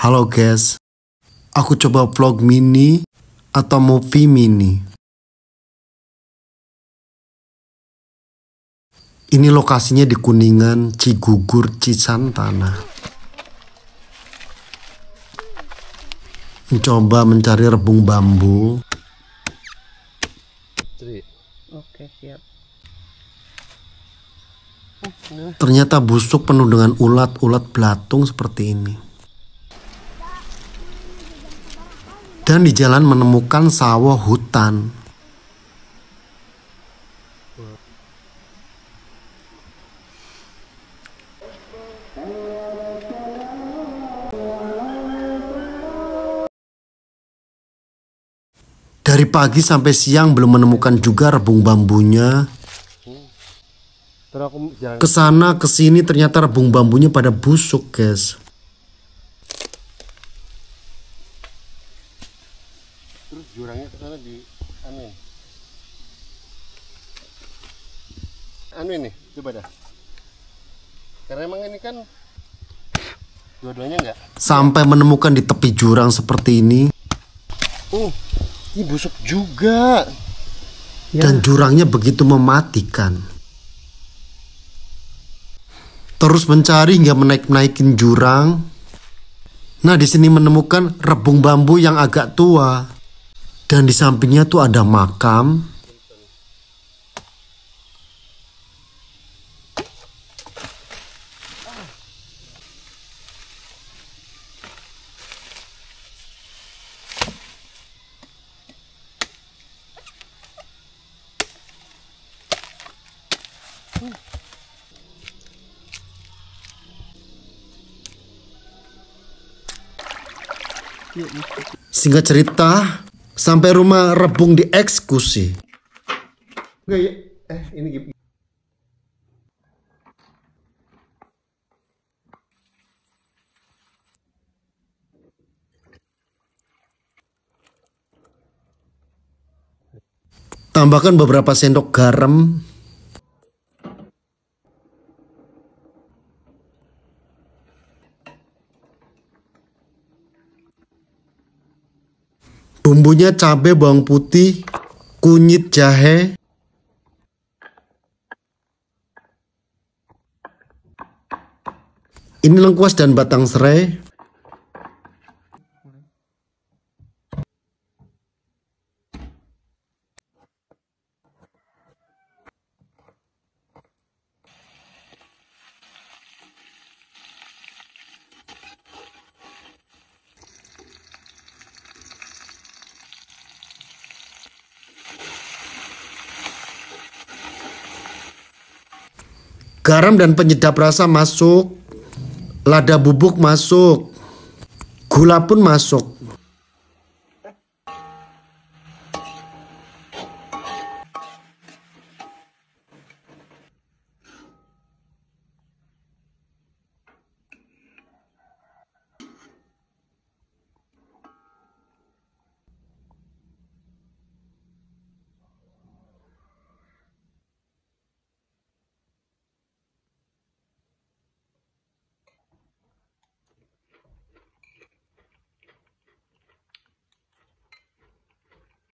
Halo guys, aku coba vlog mini atau movie mini. Ini lokasinya di Kuningan, Cigugur, Cisantana. Mencoba mencari rebung bambu. Oke, siap. Ternyata busuk penuh dengan ulat-ulat belatung seperti ini. Dan di jalan menemukan sawah hutan. Dari pagi sampai siang belum menemukan juga rebung bambunya. Kesana kesini ternyata rebung bambunya pada busuk, guys. Terus jurangnya ke sana di anu ini coba dah. Karena emang ini kan dua-duanya enggak. Sampai menemukan di tepi jurang seperti ini. Ini busuk juga. Dan jurangnya begitu mematikan. Terus mencari hingga menaik-naikin jurang. Nah, di sini menemukan rebung bambu yang agak tua. Dan di sampingnya tuh ada makam. Singkat cerita, sampai rumah rebung dieksekusi. Enggak ya? Ini Tambahkan beberapa sendok garam. Bumbunya cabai, bawang putih, kunyit, jahe. Ini lengkuas dan batang serai. Garam dan penyedap rasa masuk. Lada bubuk masuk. Gula pun masuk.